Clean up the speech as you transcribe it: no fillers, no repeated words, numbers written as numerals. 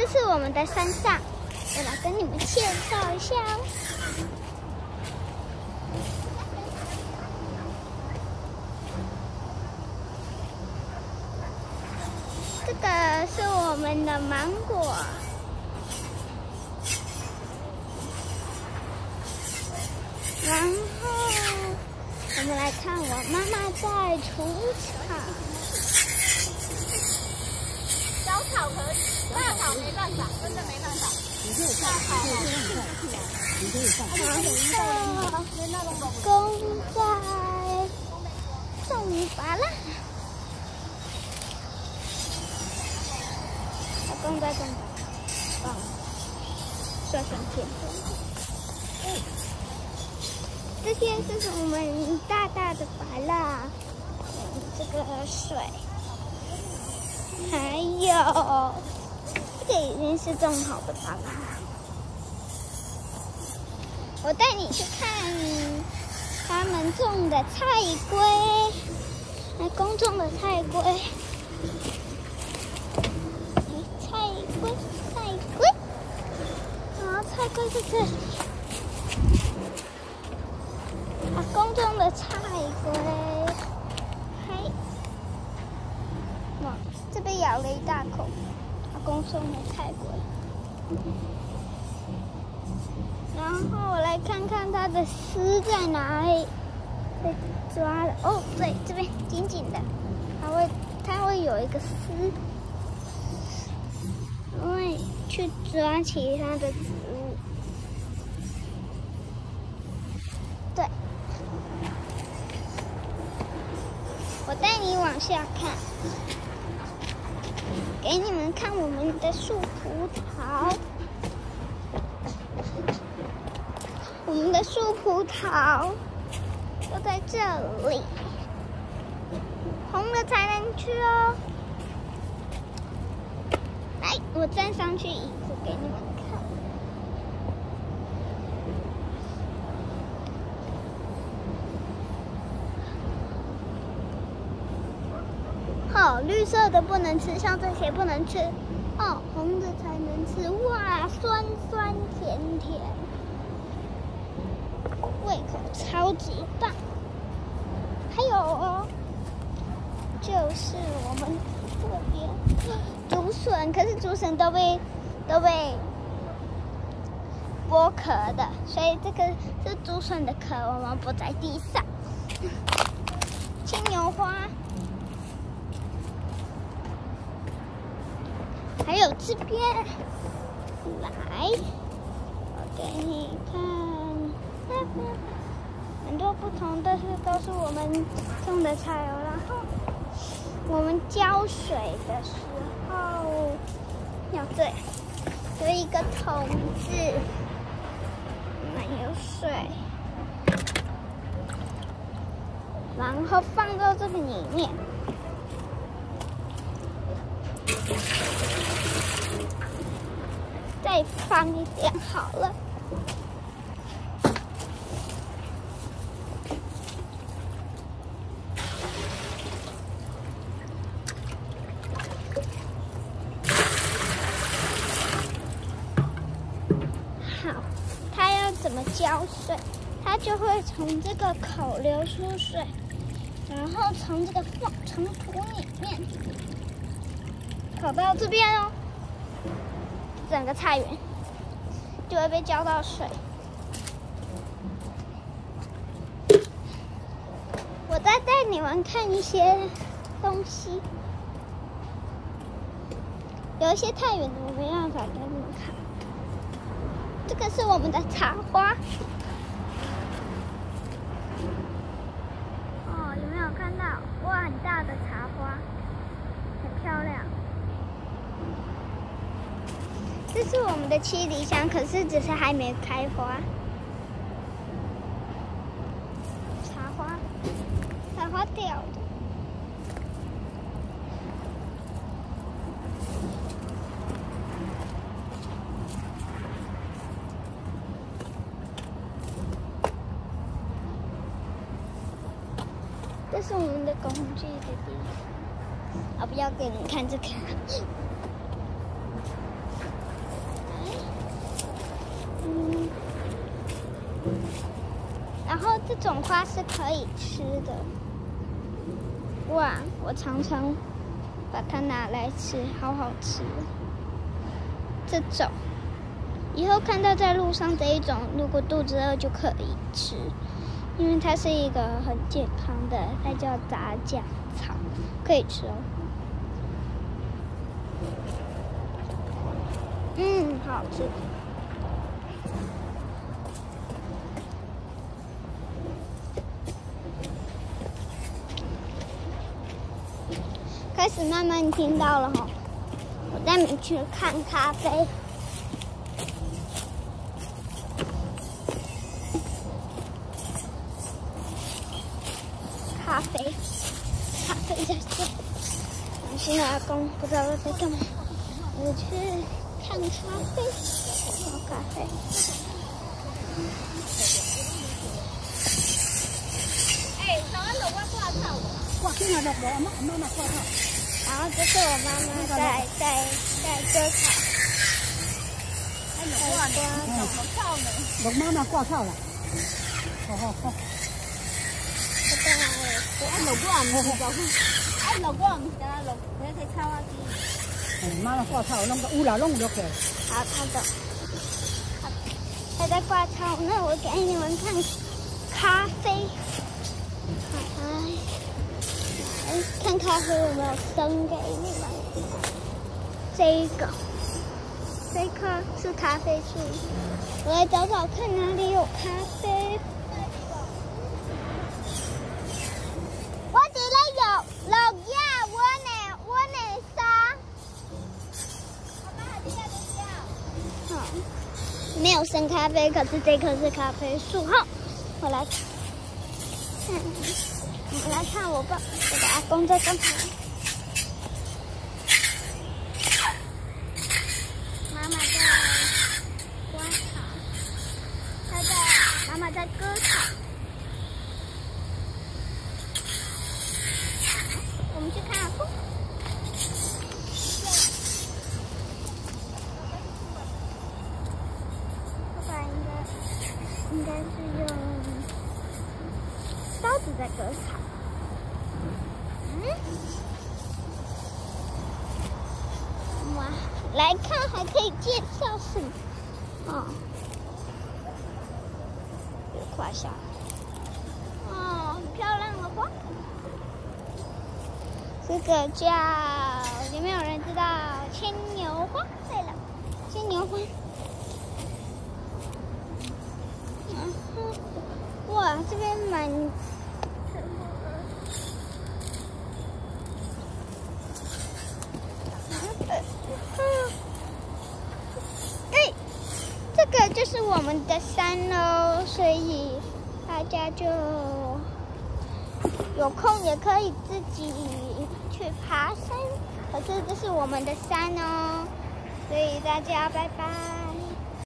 这是我们的山上，我来跟你们介绍一下哦。这个是我们的芒果。 然后我们来看我妈妈在除草。 小草可以，大草没办法，真的没办法。你可以看，你可以看。 公在种芭乐，公在种芭乐，刷上天。这些是我们大大的芭乐，这个水，还有这个已经是种好的芭乐。我带你去看他们种的菜龟，公种的菜龟，菜龟，然后菜龟在这里。 公种的菜龟，嘿，哇，这边咬了一大口。公种的菜龟，然后我来看看它的丝在哪里，被抓了。哦，对，这边紧紧的，它会有一个丝，会去抓其他的植物。对。 我带你往下看，给你们看我们的树葡萄。我们的树葡萄都在这里，红的才能吃哦。来，我站上去椅子给你们看。 哦，绿色的不能吃，像这些不能吃。哦，红的才能吃。哇，酸酸甜甜，胃口超级棒。还有哦，就是我们这边竹笋，可是竹笋都被剥壳的，所以这个是竹笋的壳，我们不在地上。青牛花。 还有这边，来，我给你看，那边很多不同的都是我们种的菜哦。然后我们浇水的时候要这样，有一个桶子，有水，然后放到这个里面。 再放一点好了。好，它要怎么浇水？它就会从这个口流出水，然后从这个缝从土里面跑到这边哦。 整个菜园就会被浇到水。我再带你们看一些东西，有一些太远的我没办法给你们看。这个是我们的茶花。哦，有没有看到？哇，很大的茶花，很漂亮。 这是我们的七里香，可是只是还没开花。茶花掉的。这是我们的工具的地方。不要给你看这个。 这种花是可以吃的。哇，我常常把它拿来吃，好好吃。这种以后看到在路上这一种，如果肚子饿就可以吃，因为它是一个很健康的，它叫杂甲草，可以吃哦。好好吃。开始慢慢听到了哈，我带你去看咖啡。咖啡在这。我现在阿公不知道在干嘛，我去看咖啡，喝咖啡。 早安，我挂套。 挂现在的我妈妈挂套。 然后这是我妈妈在割草。 我妈妈挂套了。好。妈妈挂套，弄个乌拉弄落去。 好，他在挂套，那我给你们看咖啡。来看咖啡有没有生给你们？这棵是咖啡树，我来找找看哪里有咖啡。我这里有落叶，我呢沙。好，没有生咖啡，可是这棵是咖啡树。好，我来看我的阿公在干嘛？妈妈在刮草，妈妈在割草。我们去看阿公。爸爸应该是用刀子在割草。哇，来看还可以介绍什么？别夸下来。很漂亮的花。这个叫，有没有人知道牵牛花？对了，牵牛花。哇，这边蛮。这个就是我们的山喽，所以大家就有空也可以自己去爬山。可是这是我们的山哦，所以大家拜拜。